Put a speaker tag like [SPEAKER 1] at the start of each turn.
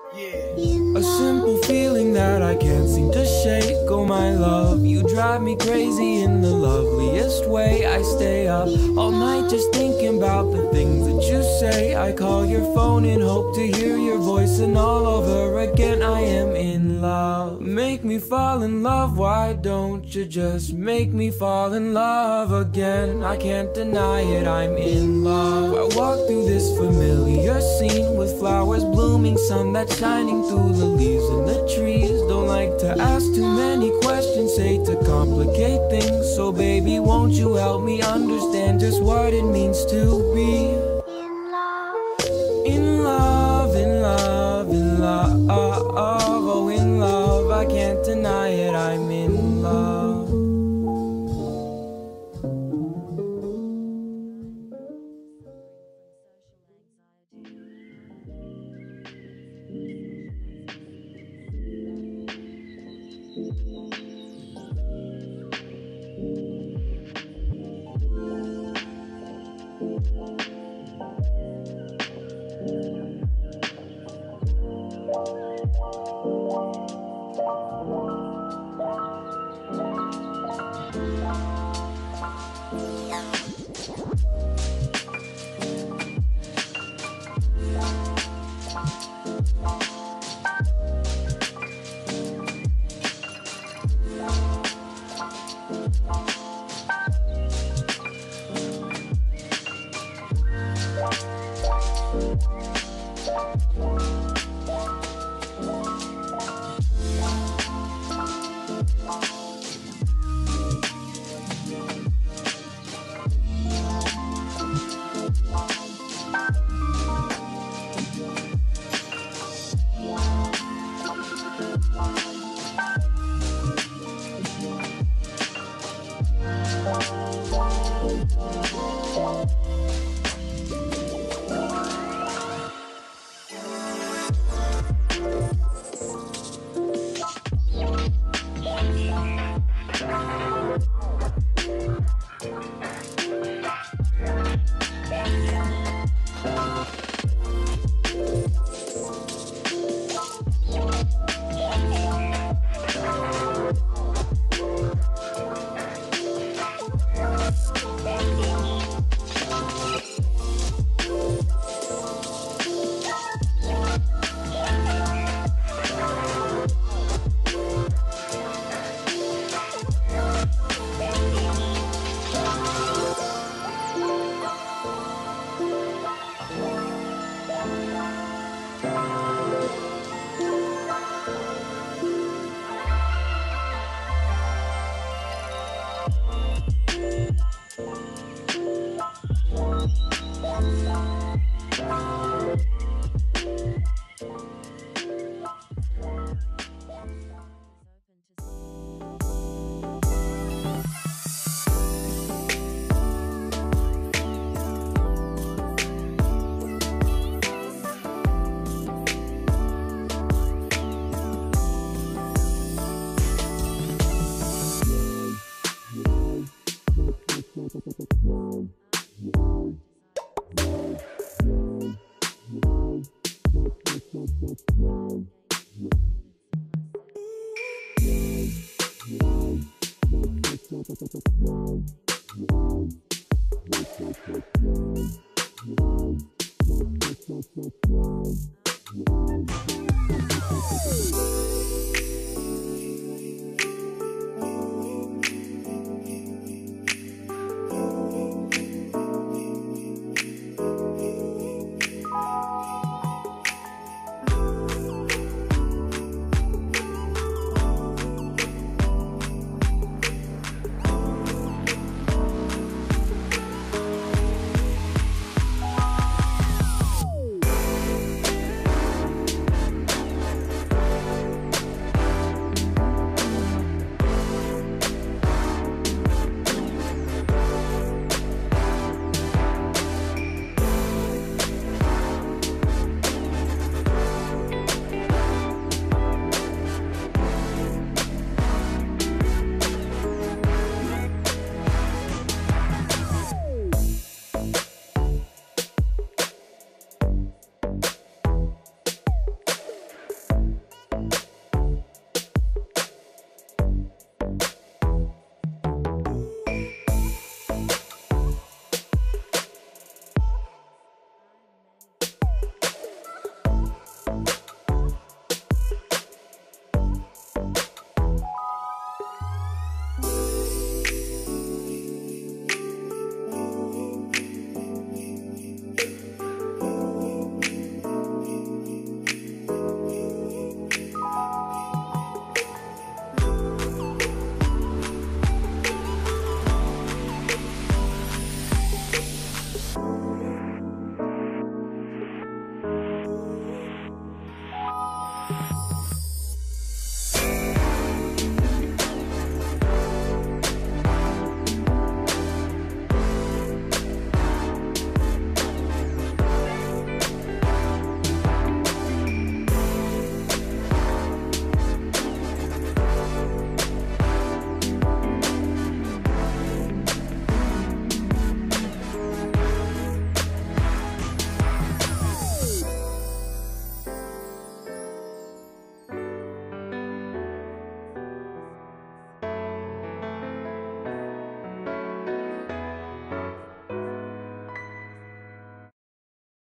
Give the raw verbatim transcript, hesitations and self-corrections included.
[SPEAKER 1] A simple feeling that I can't seem to shake. Oh my love, you drive me crazy in the loveliest way. I stay up all night just thinking about the things that you say. I call your phone and hope to hear your voice, and all over again I am in love. Make me fall in love, why don't you just make me fall in love again? I can't deny it, I'm in love. I walk through this familiar scene with flowers blooming, sun that's shining through the leaves and the trees. Don't like to ask too many questions, hate to complicate things. So baby, won't you help me understand just what it means to be in love, in love, in love, oh in love. I can't deny it, I'm in love.
[SPEAKER 2] We'll be right back.